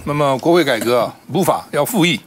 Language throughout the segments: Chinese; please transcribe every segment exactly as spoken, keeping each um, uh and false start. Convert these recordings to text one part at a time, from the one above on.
那么国会改革啊，补法要复议，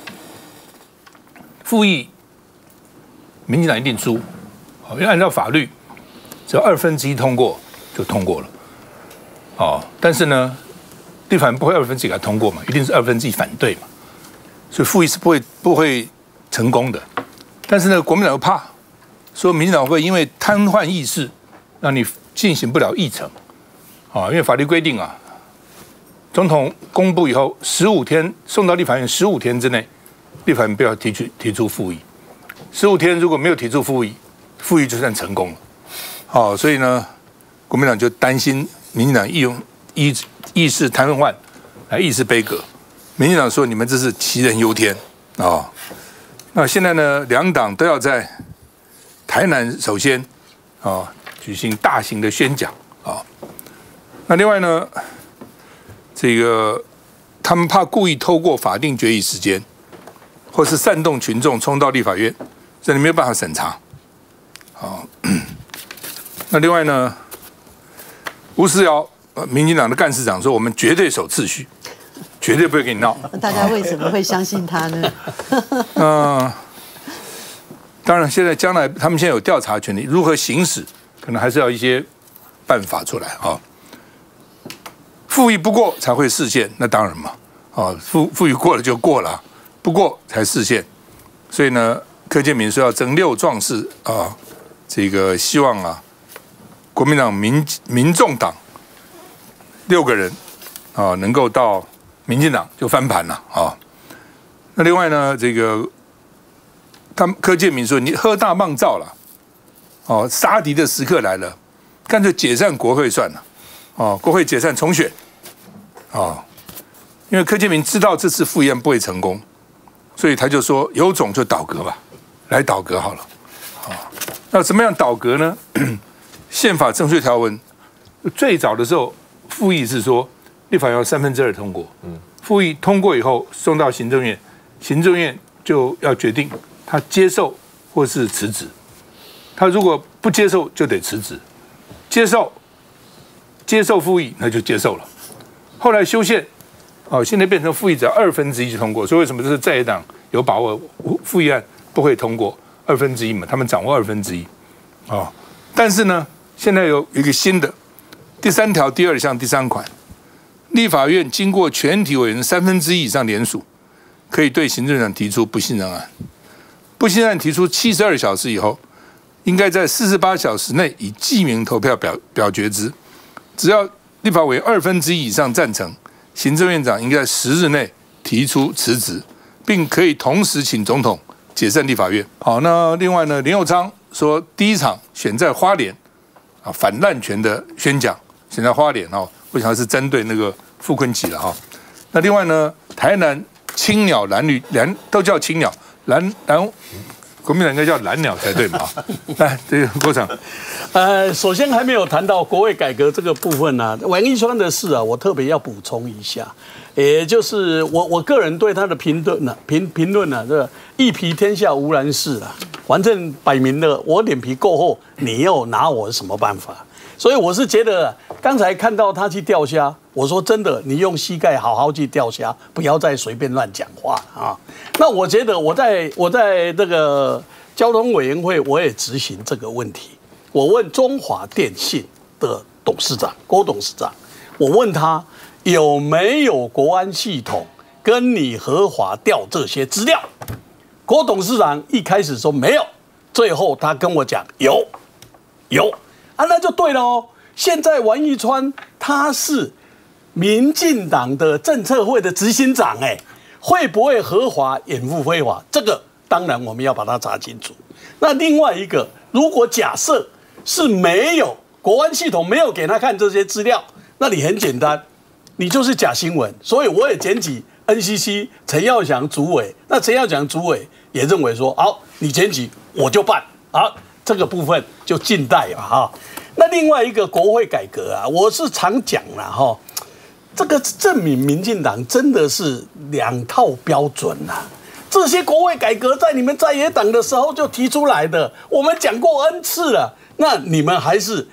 复议，民进党一定输，因为按照法律，只要二分之一通过就通过了，哦，但是呢，立法院不会二分之一给他通过嘛，一定是二分之一反对嘛，所以复议是不会不会成功的。但是呢，国民党又怕，说民进党会因为瘫痪议事，让你进行不了议程，啊，因为法律规定啊。总统公布以后，十五天送到立法院，十五天之内，立法院不要提出提出复议。十五天如果没有提出复议，复议就算成功了。好、哦，所以呢，国民党就担心民进党利用议议事瘫痪来议事杯葛。民进党说你们这是杞人忧天啊、哦。那现在呢，两党都要在台南首先啊、哦、举行大型的宣讲啊、哦。那另外呢？这个他们怕故意透过法定决议时间，或是煽动群众冲到立法院，这里没有办法审查。好，那另外呢，吴思瑶，民进党的干事长说，我们绝对守秩序，绝对不会跟你闹。 大家为什么会相信他呢？ 嗯、呃，当然，现在将来他们现在有调查权利，如何行使，可能还是要一些办法出来啊。复议不过才会释宪，那当然嘛，啊，复复议过了就过了，不过才释宪。所以呢，柯建铭说要征六壮士啊，这个希望啊，国民党、民民众党六个人啊，能够到民进党就翻盘了啊。那另外呢，这个他柯建铭说你喝大妄造了，哦，杀敌的时刻来了，干脆解散国会算了。哦，国会解散重选，哦，因为柯建铭知道这次复议案不会成功，所以他就说有种就倒阁吧，来倒阁好了，啊、哦，那怎么样倒阁呢？宪法正确条文最早的时候复议是说立法院要三分之二通过，嗯，复议通过以后送到行政院，行政院就要决定他接受或是辞职，他如果不接受就得辞职，接受。接受复议，那就接受了。后来修宪，哦，现在变成复议只要二分之一就通过。所以为什么这是在野党有把握复议案不会通过二分之一嘛？他们掌握二分之一，哦。但是呢，现在有一个新的第三条第二项第三款，立法院经过全体委员三分之一以上联署，可以对行政长提出不信任案。不信任案提出七十二小时以后，应该在四十八小时内以记名投票表表决之。只要立法委员二分之一以上赞成，行政院长应该在十日内提出辞职，并可以同时请总统解散立法院。好，那另外呢，林右昌说第一场选在花莲啊，反滥权的宣讲选在花莲哦，我想是针对那个傅昆萁了哈。那另外呢，台南青鸟蓝绿蓝都叫青鸟蓝蓝。国民党应该叫蓝鸟才对嘛？来，这个郭长， 呃，首先还没有谈到国会改革这个部分呢、啊，王一川的事啊，我特别要补充一下，也就是我我个人对他的评论呢，评评论呢，这个一皮天下无难事啊，反正摆明了我脸皮够厚，你要拿我什么办法？所以我是觉得，刚才看到他去钓虾，我说真的，你用膝盖好好去钓虾，不要再随便乱讲话啊。那我觉得我在我在这个交通委员会，我也执行这个问题。我问中华电信的董事长郭董事长，我问他有没有国安系统跟你合法调这些资料？郭董事长一开始说没有，最后他跟我讲有，有。啊，那就对了哦。现在王一川他是民进党的政策会的执行长，哎，会不会合法掩护非法？这个当然我们要把它查清楚。那另外一个，如果假设是没有国安系统没有给他看这些资料，那你很简单，你就是假新闻。所以我也检举 N C C 陈耀祥主委，那陈耀祥主委也认为说，好，你检举我就办啊。这个部分就静待了哈。那另外一个国会改革啊，我是常讲了哈，这个证明民进党真的是两套标准呐。这些国会改革在你们在野党的时候就提出来的，我们讲过 N 次了，那你们还是一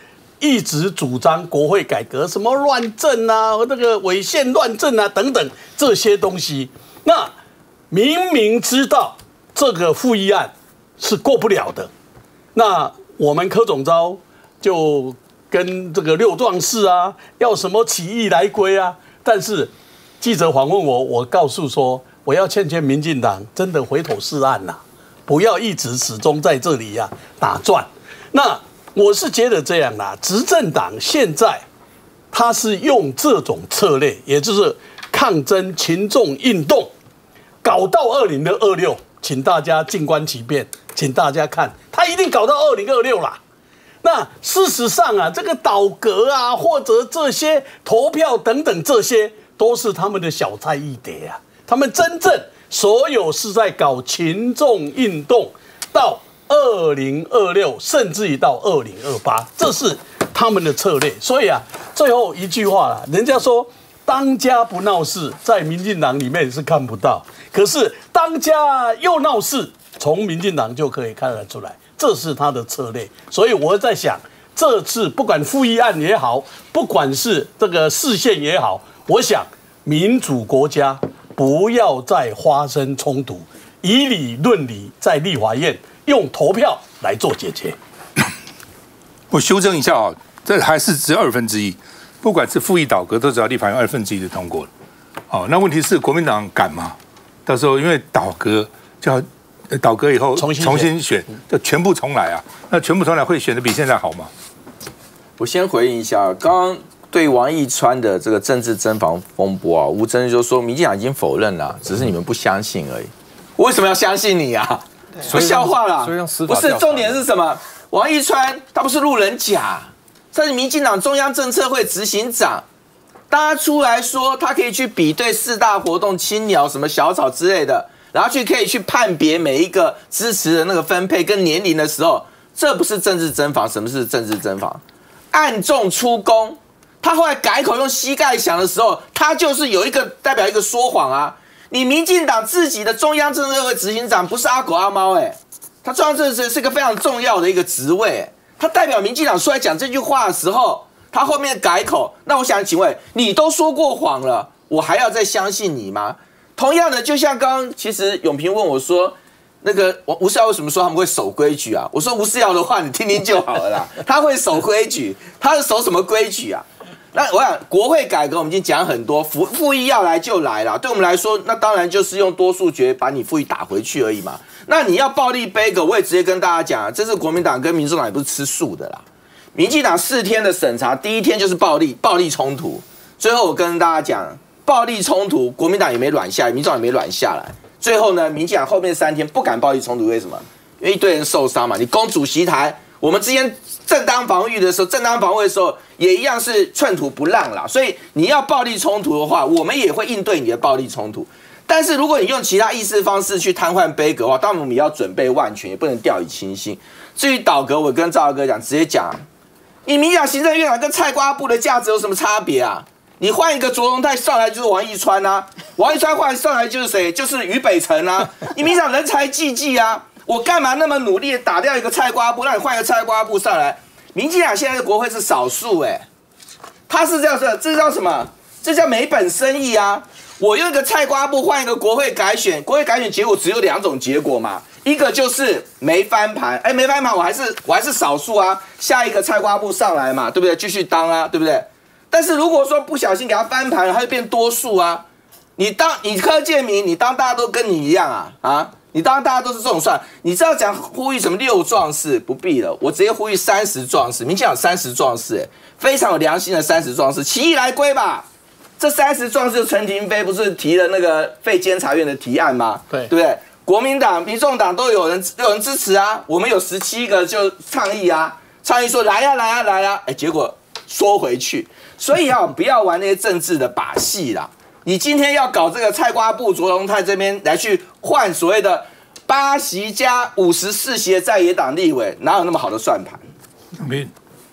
一直主张国会改革，什么乱政啊，那个违宪乱政啊等等这些东西。那明明知道这个复议案是过不了的，那我们柯总召就跟这个六壮士啊，要什么起义来归啊？但是记者访问我，我告诉说，我要劝劝民进党，真的回头是岸呐、啊，不要一直始终在这里呀、啊、打转。那我是觉得这样啦，执政党现在他是用这种策略，也就是抗争群众运动，搞到二零二六，请大家静观其变，请大家看，他一定搞到二零二六啦。那事实上啊，这个倒阁啊，或者这些投票等等，这些都是他们的小菜一碟啊。他们真正所有是在搞群众运动，到二零二六，甚至于到二零二八，这是他们的策略。所以啊，最后一句话啦，人家说当家不闹事，在民进党里面是看不到，可是当家又闹事，从民进党就可以看得出来。这是他的策略，所以我在想，这次不管复议案也好，不管是这个释宪也好，我想民主国家不要再发生冲突，以理论理，在立法院用投票来做解决。 我修正一下啊，这还是只有二分之一，不管是复议倒阁，都只要立法院二分之一就通过了。哦，那问题是国民党敢吗？到时候因为倒阁就要。倒阁以后重新重新选，就全部重来啊！那全部重来会选的比现在好吗？ 我先回应一下，刚刚对王义川的这个政治侦防风波啊，吴峥就说民进党已经否认了，只是你们不相信而已。我为什么要相信你啊？不笑话啦！不是重点是什么？王义川他不是路人甲，他是民进党中央政策会执行长，大家出来说他可以去比对四大活动、青鸟、什么小草之类的。然后去可以去判别每一个支持的那个分配跟年龄的时候，这不是政治侦防。什么是政治侦防？暗中出宫。他后来改口用膝盖想的时候，他就是有一个代表一个说谎啊。你民进党自己的中央政策会执行长不是阿狗阿猫哎、欸，他中央政治是一个非常重要的一个职位、欸，他代表民进党出来讲这句话的时候，他后面改口。那我想请问，你都说过谎了，我还要再相信你吗？同样的，就像刚刚，其实永平问我说，那个吴思瑶为什么说他们会守规矩啊？我说吴思瑶的话你听听就好了啦，他会守规矩，他是守什么规矩啊？那我想国会改革我们已经讲很多，复复议要来就来啦，对我们来说，那当然就是用多数决把你复议打回去而已嘛。那你要暴力杯葛，我也直接跟大家讲，这次国民党跟民众党也不是吃素的啦。民进党四天的审查，第一天就是暴力暴力冲突，最后我跟大家讲。暴力冲突，国民党也没软下来，民众党也没软下来。最后呢，民进党后面三天不敢暴力冲突，为什么？因为一堆人受伤嘛。你攻主席台，我们之间正当防御的时候，正当防卫的时候也一样是寸土不让啦。所以你要暴力冲突的话，我们也会应对你的暴力冲突。但是如果你用其他议事方式去瘫痪杯葛的话，当然我们也要准备万全，也不能掉以轻心。至于倒阁，我跟赵大哥讲，直接讲，你民进党行政院长跟菜瓜布的价值有什么差别啊？你换一个卓荣泰上来就是王义川啊，王义川换上来就是谁？就是于北辰啊。你民进党人才济济啊，我干嘛那么努力打掉一个菜瓜布，让你换一个菜瓜布上来？民进党现在的国会是少数哎、欸，他是这样子，这叫什么？这叫没本生意啊！我用一个菜瓜布换一个国会改选，国会改选结果只有两种结果嘛，一个就是没翻盘，哎，没翻盘我还是我还是少数啊，下一个菜瓜布上来嘛，对不对？继续当啊，对不对？但是如果说不小心给他翻盘了，他就变多数啊！你当你柯建铭，你当大家都跟你一样啊啊！你当大家都是这种算，你知道讲呼吁什么六壮士不必了，我直接呼吁三十壮士。民进党有三十壮士，哎，非常有良心的三十壮士，起义来归吧！这三十壮士，陈亭妃不是提了那个废监察院的提案吗？ 对， 对不对？国民党、民众党都有人有人支持啊，我们有十七个就倡议啊，倡议说来呀、啊、来呀、啊、来呀、啊，哎，结果缩回去。所以啊，不要玩那些政治的把戏啦。你今天要搞这个菜瓜布卓荣泰这边来去换所谓的八席加五十四席的在野党立委，哪有那么好的算盘？ 没。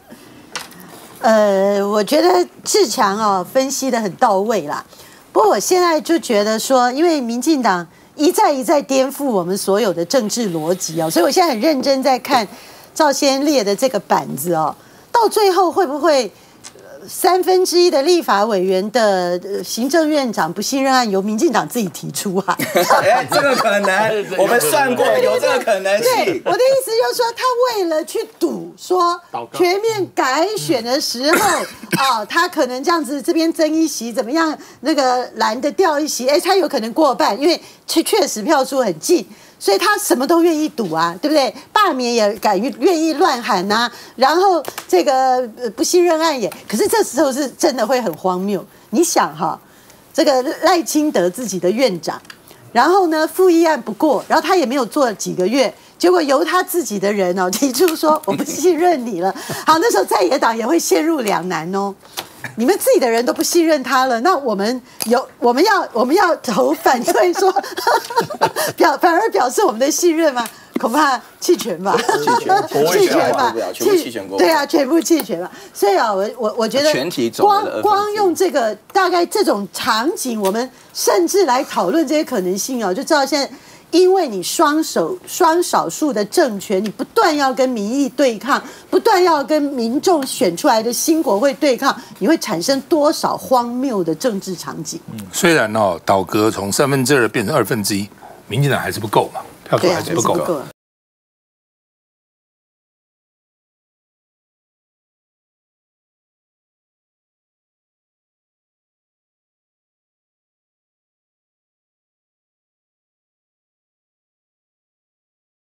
呃，我觉得志强哦分析的很到位啦。不过我现在就觉得说，因为民进党一再一再颠覆我们所有的政治逻辑哦，所以我现在很认真在看赵先列的这个板子哦。到到最后会不会？三分之一的立法委员的行政院长不信任案由民进党自己提出啊？ 哎，这个可能，我们算过有这个可能性。 对，我的意思就是说，他为了去赌说全面改选的时候，啊，他可能这样子这边增一席怎么样，那个蓝的掉一席，哎，他有可能过半，因为确确实票数很近。所以他什么都愿意赌啊，对不对？罢免也敢愿意乱喊呐、啊，然后这个不信任案也，可是这时候是真的会很荒谬。你想哈，这个赖清德自己的院长，然后呢复议案不过，然后他也没有做几个月，结果由他自己的人哦提出说我不信任你了。好，那时候在野党也会陷入两难哦。你们自己的人都不信任他了，那我们有我们要我们要投反对说表反而表示我们的信任吗？恐怕弃权吧， 弃权， 弃权吧， 全部弃权过。 对啊，全部弃权吧。所以啊，我我我觉得全体总光光用这个大概这种场景，我们甚至来讨论这些可能性啊，就知道现在。因为你双手双少数的政权，你不断要跟民意对抗，不断要跟民众选出来的新国会对抗，你会产生多少荒谬的政治场景？ 嗯，虽然哦，倒戈从三分之二变成二分之一，民进党还是不够嘛，票数还是不够。